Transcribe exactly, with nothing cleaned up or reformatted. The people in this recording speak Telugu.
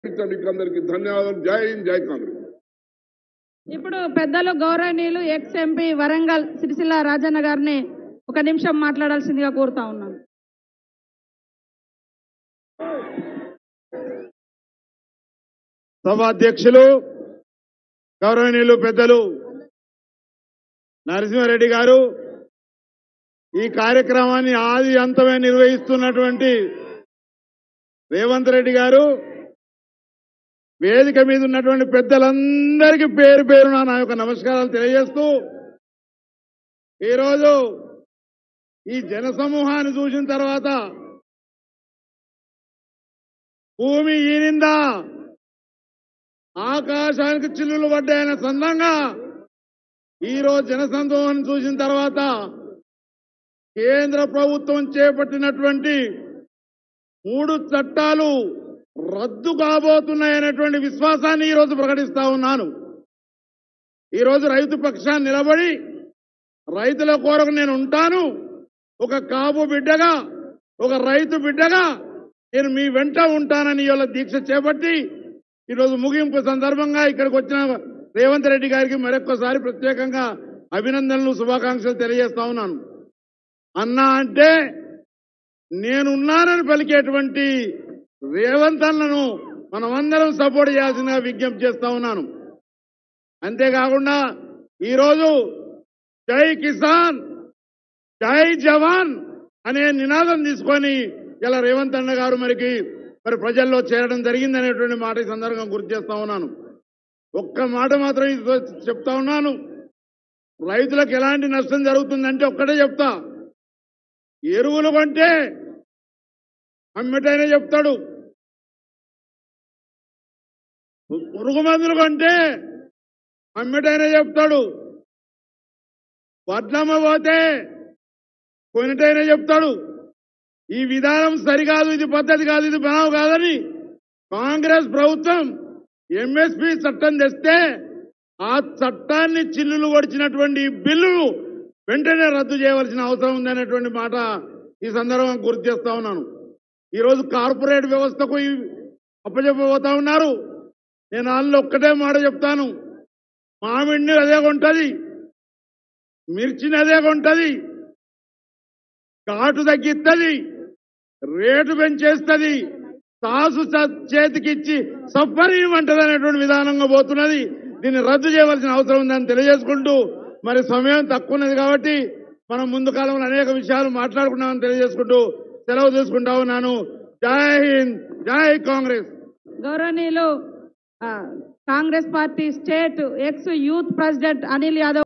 మీకు అందరికీ ధన్యవాదాలు. జై హింద్, జై కాంగ్రెస్. ఇప్పుడు పెద్దలు గౌరవనీయులు ఎక్స్ ఎంపీ వరంగల్ సిరిసిల్ల రాజన్న గారిని ఒక నిమిషం మాట్లాడాల్సిందిగా కోరుతా ఉన్నాను. సభాధ్యక్షులు గౌరవనీయులు పెద్దలు నరసింహారెడ్డి గారు, ఈ కార్యక్రమాన్ని ఆది అంతమే నిర్వహిస్తున్నటువంటి రేవంత్ రెడ్డి గారు, వేదిక మీద ఉన్నటువంటి పెద్దలందరికీ పేరు పేరున నా యొక్క నమస్కారాలు తెలియజేస్తూ, ఈరోజు ఈ జనసమూహాన్ని చూసిన తర్వాత భూమి ఈనిందా, ఆకాశానికి చిల్లులు పడ్డాయన్న సందంగా ఈరోజు జనసందోహాన్ని చూసిన తర్వాత కేంద్ర ప్రభుత్వం చేపట్టినటువంటి మూడు చట్టాలు రద్దు కాబోతున్నాయనేటువంటి విశ్వాసాన్ని ఈరోజు ప్రకటిస్తా ఉన్నాను. ఈరోజు రైతు పక్షాన్ని నిలబడి రైతుల కొరకు నేను ఉంటాను, ఒక కాపు బిడ్డగా, ఒక రైతు బిడ్డగా నేను మీ వెంట ఉంటానని ఇవాళ దీక్ష చేపట్టి ఈరోజు ముగింపు సందర్భంగా ఇక్కడికి వచ్చిన రేవంత్ రెడ్డి గారికి మరొక్కసారి ప్రత్యేకంగా అభినందనలు, శుభాకాంక్షలు తెలియజేస్తా ఉన్నాను. అన్నా అంటే నేనున్నానని పలికేటువంటి రేవంత్ అన్నను మనమందరం సపోర్ట్ చేయాల్సిందిగా విజ్ఞప్తి చేస్తా ఉన్నాను. అంతేకాకుండా ఈరోజు జై కిసాన్ జై జవాన్ అనే నినాదం తీసుకొని ఇలా రేవంత్ అన్న గారు మరికి మరి ప్రజల్లో చేరడం జరిగిందనేటువంటి మాట ఈ సందర్భంగా గుర్తు చేస్తా ఉన్నాను. ఒక్క మాట మాత్రం చెప్తా ఉన్నాను, రైతులకు ఎలాంటి నష్టం జరుగుతుందంటే ఒక్కటే చెప్తా, ఎరువులు కొంటే అమ్మటైనా చెప్తాడు, పురుగు మందులు కొంటే అమ్మటైనా చెప్తాడు, వడ్లమ్మ పోతే కొనిటైనా చెప్తాడు. ఈ విధానం సరికాదు, ఇది పద్ధతి కాదు, ఇది బనావు కాదని కాంగ్రెస్ ప్రభుత్వం ఎంఎస్పీ చట్టం తెస్తే ఆ చట్టాన్ని చిల్లులు ఒడిచినటువంటి బిల్లు వెంటనే రద్దు చేయవలసిన అవసరం ఉందనేటువంటి మాట ఈ సందర్భంగా గుర్తు చేస్తా ఉన్నాను. ఈరోజు కార్పొరేట్ వ్యవస్థకు అప్పచెప్పబోతా ఉన్నారు. నేను వాళ్ళు ఒక్కటే మాట చెప్తాను, మామిడిని అదే కొంటది, మిర్చిని అదే కొంటది, ఘాటు తగ్గిస్తుంది, రేటు పెంచేస్తుంది, సాసు చేతికిచ్చి సఫరీమంటది అనేటువంటి విధానంగా పోతున్నది. దీన్ని రద్దు చేయవలసిన అవసరం ఉందని తెలియజేసుకుంటూ, మరి సమయం తక్కువ ఉన్నది కాబట్టి మనం ముందు కాలంలో అనేక విషయాలు మాట్లాడుకున్నామని తెలియజేసుకుంటూ సెలవు తీసుకుంటా ఉన్నాను. జై హింద్, జై కాంగ్రెస్. గౌరవనీయులు Congress party state ex youth president Anil Yadav